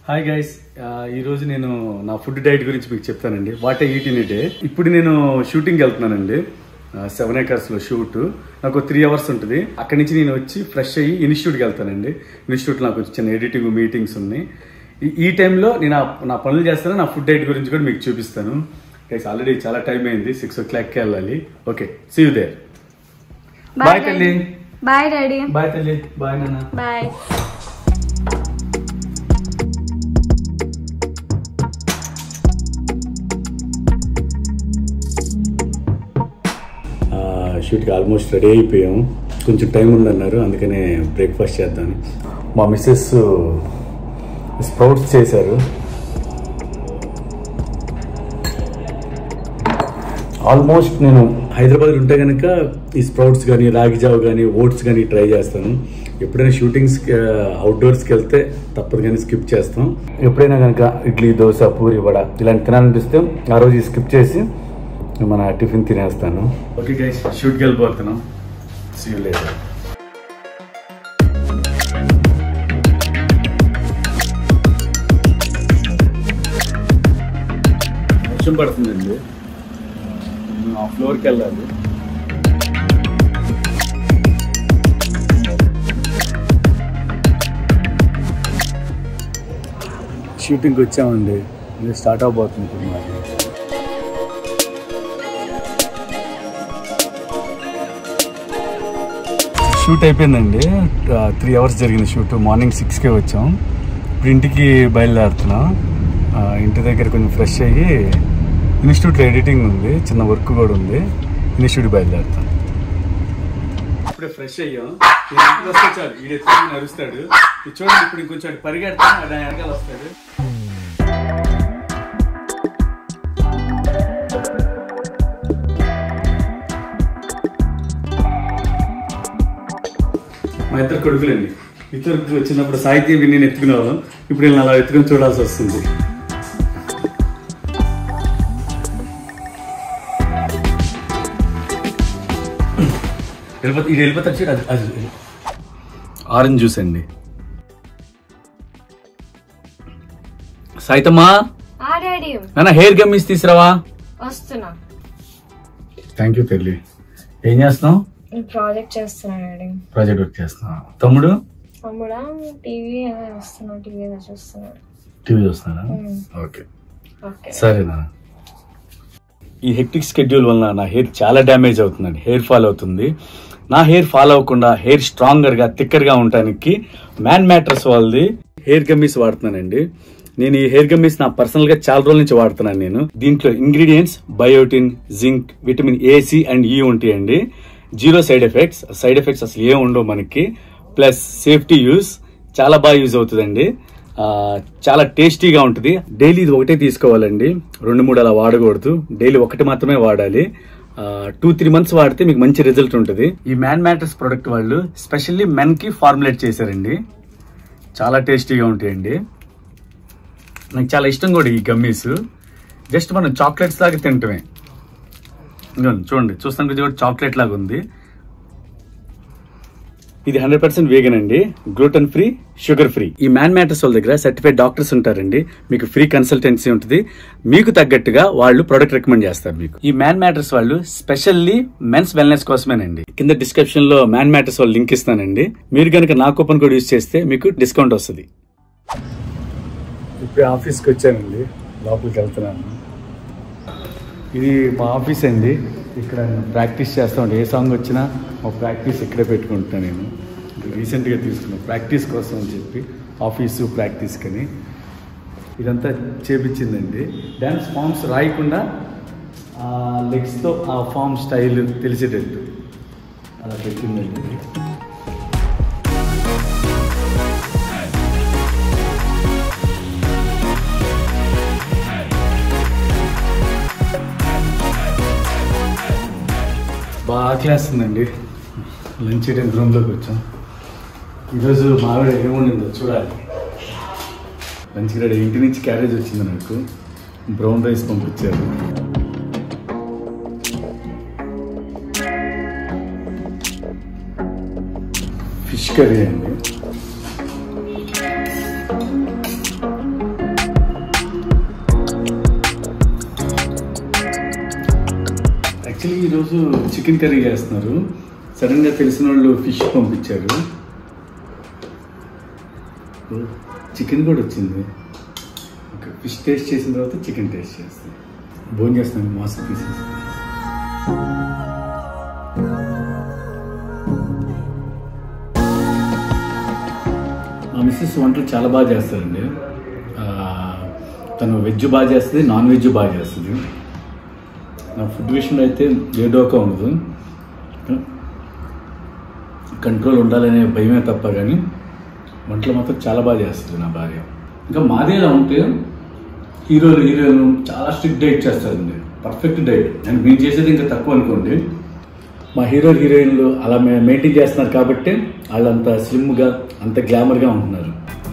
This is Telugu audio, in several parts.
హాయ్ గైస్, ఈ రోజు నేను నా ఫుడ్ డైట్ గురించి మీకు చెప్తానండి. What I eat in a day. ఇప్పుడు నేను షూటింగ్కి వెళ్తున్నానండి. 7 acres లో షూట్. నాకు 3 hours ఉంటుంది. అక్కడి నుంచి నేను వచ్చి ఫ్రెష్ అయ్యి ఇన్స్టిట్యూట్కి వెళ్తానండి. ఇన్స్టిట్యూట్లో నాకు చిన్న ఎడిటింగ్ మీటింగ్స్ ఉన్నాయి. ఈ టైంలో నేను నా పనులు చేస్తాను. నా ఫుడ్ డైట్ గురించి కూడా మీకు చూపిస్తాను. గైస్, ఆల్రెడీ చాలా టైం అయింది. 6 o'clockకి వెళ్ళాలి. Okay, see you there. Bye తల్లి. Bye daddy. బాయ్ తల్లి. బాయ్ నాన్న. బాయ్. షూట్కి ఆల్మోస్ట్ రెడీ అయిపోయాం. కొంచెం టైం ఉందన్నారు, అందుకనే బ్రేక్ఫాస్ట్ చేద్దాను. మా మిస్సెస్ స్ప్రౌట్స్ చేశారు. ఆల్మోస్ట్ నేను హైదరాబాద్ ఉంటే కనుక ఈ స్ప్రౌట్స్ కానీ, రాగి జావ కానీ, ఓట్స్ కానీ ట్రై చేస్తాను. ఎప్పుడైనా షూటింగ్స్కి అవుట్డోర్స్కి వెళ్తే తప్పదు కానీ స్కిప్ చేస్తాం. ఎప్పుడైనా కనుక ఇడ్లీ, దోశ, పూరి, వడ ఇలాంటి తినాలనిపిస్తే ఆ రోజు స్కిప్ చేసి మన టిఫిన్ తినేస్తాను. ఓకే గైస్, షూట్కి వెళ్ళిపోతున్నాం. See you later. వర్షం పడుతుందండి. ఆ ఫ్లోర్కి వెళ్ళాలి. షూటింగ్కి వచ్చామండి. స్టార్ట్ అవబోతుంది. షూట్ అయిపోయిందండి. 3 hours జరిగింది షూట్. మార్నింగ్ 6కే వచ్చాం. ఇప్పుడు ఇంటికి బయలుదేరుతున్నాం. ఇంటి దగ్గర కొంచెం ఫ్రెష్ అయ్యి ఇన్స్టిట్యూట్లో ఎడిటింగ్ ఉంది, చిన్న వర్క్ కూడా ఉంది. ఇన్స్టిట్యూట్కి బయలుదేరుతాం. ఇప్పుడే ఫ్రెష్ అయ్యాం. వస్తే చాలు, వీడు ఎత్తుకుని నడుస్తాడు. చూడండి, ఇప్పుడు ఇంకొంచెం పరిగెడతాను, అది వెనకాల వస్తాడు. మా ఇద్దరు కొడుకులండి. ఇద్దరు వచ్చినప్పుడు సాహిత్యం నేను ఎత్తుకున్నాను. ఇప్పుడు నేను అలా ఎత్తుకుని చూడాల్సి వస్తుంది. ఇది వెళ్ళిపోతాడు. అది ఆరెంజ్ జ్యూస్ అండి. సాయితమ్మా, నాన్న హెయిర్ గమ్మీస్ తీసుకురావా. వస్తున్నా. థ్యాంక్ యూ తల్లి. ఏం చేస్తున్నావు? ప్రాజెక్ట్ చేస్తున్నాను. ప్రాజెక్ట్ వర్క్ చేస్తున్నా. తమ్ముడు? తమ్ముడా టీవీ వస్తున్నా. టీవీ చూస్తున్నా. ఓకే, సరేనా. ఈ హెక్టిక్ షెడ్యూల్ వలన నా హెయిర్ చాలా డ్యామేజ్ అవుతుందండి. హెయిర్ ఫాల్ అవుతుంది. నా హెయిర్ ఫాల్ అవ్వకుండా హెయిర్ స్ట్రాంగర్ గా, థిక్కర్ గా ఉండటానికి మ్యాన్ మ్యాట్రస్ వాళ్ళది హెయిర్ గమ్మీస్ వాడుతున్నానండి. నేను ఈ హెయిర్ గమ్మీస్ నా పర్సనల్ గా చాలా రోజుల నుంచి వాడుతున్నాను. నేను దీంట్లో ingredients biotin, zinc, vitamin A, C and E ఉంటాయండి. 0 సైడ్ ఎఫెక్ట్స్. సైడ్ ఎఫెక్ట్స్ అసలు ఏం ఉండవు మనకి. ప్లస్ సేఫ్టీ యూజ్, చాలా బాగా యూజ్ అవుతుందండి. చాలా టేస్టీగా ఉంటుంది. డైలీ ఇది ఒకటే తీసుకోవాలండి. 2-3 అలా వాడకూడదు. డైలీ ఒకటి మాత్రమే వాడాలి. 2-3 months వాడితే మీకు మంచి రిజల్ట్ ఉంటుంది. ఈ మ్యాన్ మ్యాటర్స్ ప్రొడక్ట్ వాళ్ళు స్పెషల్లీ మెన్ కి ఫార్ములేట్ చేశారండి. చాలా టేస్టీగా ఉంటాయండి. నాకు చాలా ఇష్టం కూడా ఈ గమ్మీస్. జస్ట్ మనం చాక్లెట్స్ లాగా తింటమే. చూడండి, చూస్తాం కూడా చాక్లెట్ లాగా ఉంది. ఇది 100% వేగన్ అండి. Gluten free, sugar free. ఈ మ్యాన్ మ్యాటర్స్ వాళ్ళ దగ్గర సర్టిఫైడ్ డాక్టర్స్ ఉంటారండి. మీకు ఫ్రీ కన్సల్టెన్సీ ఉంటుంది. మీకు తగ్గట్టుగా వాళ్ళు ప్రొడక్ట్ రికమెండ్ చేస్తారు మీకు. ఈ మ్యాన్ మ్యాటర్స్ వాళ్ళు స్పెషల్లీ మెన్స్ వెల్నెస్ కోసమేనండి. కింద డిస్క్రిప్షన్ లో మ్యాన్ మ్యాటర్స్ వాళ్ళు లింక్ ఇస్తానండి. మీరు కనుక నా కూపన్ కోడ్ యూజ్ చేస్తే మీకు డిస్కౌంట్ వస్తుంది. ఇప్పుడు ఆఫీస్కి వచ్చానండి. లోపలికి వెళ్తున్నాను. ఇది మా ఆఫీస్ అండి. ఇక్కడ ప్రాక్టీస్ చేస్తూ ఉంటాను. ఏ సాంగ్ వచ్చినా మా ప్రాక్టీస్ ఇక్కడే పెట్టుకుంటాను. నేను రీసెంట్గా తీసుకున్నాను ప్రాక్టీస్ కోసం అని చెప్పి, ఆఫీసు ప్రాక్టీస్ కని ఇదంతా చేపించిందండి. డ్యాన్స్ ఫామ్స్ రాయకుండా లెగ్స్తో ఆ ఫామ్ స్టైల్ తెలిసేటట్టు అలా పెట్టిందండి. బాగా ఆకలేస్తుందండి. లంచ్ టైం రూమ్లోకి వచ్చాం. ఈరోజు మావిడ ఏముండిందో చూడాలి. Lunch ready. ఇంటి నుంచి క్యారేజ్ వచ్చింది నాకు. బ్రౌన్ రైస్ పంపించారు. ఫిష్ కర్రీ అండి. యాక్చువల్లీ ఈరోజు చికెన్ కర్రీ చేస్తున్నారు. సడన్గా తెలిసిన వాళ్ళు ఫిష్ పంపించారు. చికెన్ కూడా వచ్చింది. ఫిష్ టేస్ట్ చేసిన తర్వాత చికెన్ టేస్ట్ చేస్తాం. భోజనం చేస్తాను మాస్టర్ పీసెస్. మా మిస్సెస్ వంటలు చాలా బాగా చేస్తారండి. తను వెజ్ బాగా చేస్తుంది, నాన్ వెజ్ బాగా చేస్తుంది. నా ఫుడ్ విషయంలో అయితే ఏ డోకా ఉండదు. కంట్రోల్ ఉండాలనే భయమే తప్ప కానీ వంటలు మాత్రం చాలా బాగా చేస్తుంది నా భార్య. ఇంకా మాదేలా ఉంటే హీరోలు హీరోయిన్ చాలా స్ట్రిక్ట్ డైట్ చేస్తారండి. Perfect diet. నేను మేము చేసేది ఇంకా తక్కువ అనుకోండి. మా హీరోయిన్లు అలా మెయింటైన్ చేస్తున్నారు కాబట్టి వాళ్ళు అంత స్లిమ్గా అంత గ్లామర్గా ఉంటున్నారు.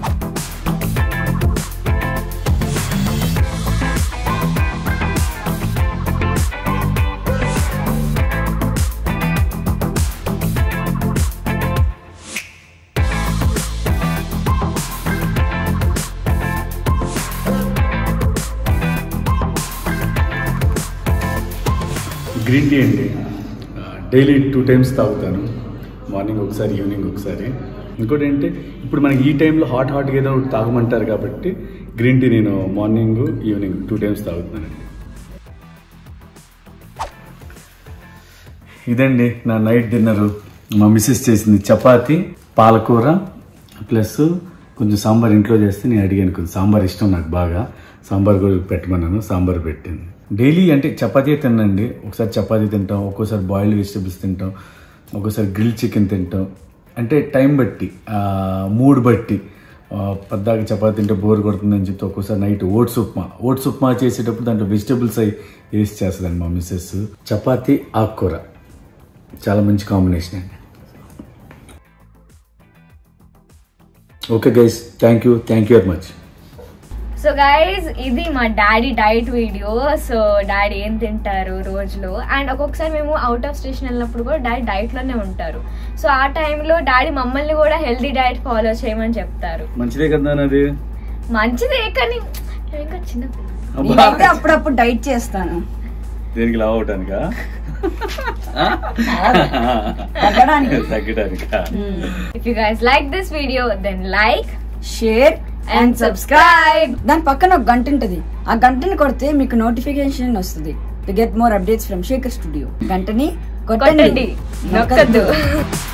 గ్రీన్ టీ అండి డైలీ 2 times తాగుతాను. మార్నింగ్ ఒకసారి, ఈవినింగ్ ఒకసారి. ఇంకోటి ఏంటి, ఇప్పుడు మనకి ఈ టైంలో హాట్గా ఏదో ఒకటి తాగమంటారు కాబట్టి గ్రీన్ టీ నేను మార్నింగ్, ఈవినింగ్ 2 times తాగుతున్నానండి. ఇదండి నా నైట్ డిన్నరు. మా మిస్సెస్ చేసింది చపాతి, పాలకూర ప్లస్ కొంచెం సాంబార్ ఇంట్లో చేస్తే నేను అడిగాను. కొంచెం సాంబార్ ఇష్టం నాకు బాగా. సాంబార్ కూడా పెట్టమన్నాను, సాంబార్ పెట్టింది. డైలీ అంటే చపాతీ తినండి. ఒకసారి చపాతీ తింటాం, ఒక్కోసారి బాయిల్డ్ వెజిటబుల్స్ తింటాం, ఒక్కోసారి గ్రిల్ చికెన్ తింటాం. అంటే టైం బట్టి, మూడ్ బట్టి. పద్దాక చపాతీ తింటే బోర్ కొడుతుందని చెప్తే ఒక్కోసారి నైట్ ఓట్స్ ఉప్మా చేసేటప్పుడు దాంట్లో వెజిటబుల్స్ అవి వేసి చేస్తుందండి మా మిస్సెస్. చపాతీ ఆకుకూర చాలా మంచి కాంబినేషన్ అండి. Okay guys, thank you very much. So guys, ఇది మా daddy diet video. So daddy ఏం తింటారు రోజులో, అండ్ ఒక్కొక్కసారి మేము అవుట్ ఆఫ్ స్టేషన్ వెళ్ళినప్పుడు కూడా డాడీ డైట్ లోనే ఉంటారు. సో ఆ టైంలో డాడీ మమ్మల్ని కూడా హెల్దీ డైట్ ఫాలో చేయమని చెప్తారు. మంచిదే కదా, అది మంచిదే, కానీ ఇంకా చిన్న నేనైతే అప్పుడప్పుడు డైట్ చేస్తాను. దేనికి లావ్ అవటానికా? తగ్గడానికా? If you guys like this video then like, share and subscribe. దాని పక్కన ఒక గంట ఉంటది. ఆ గంటని కొడితే మీకు నోటిఫికేషన్ వస్తుంది. To get more updates from Shekhar studio. గంటని కొట్టండి, నొక్కద్దు.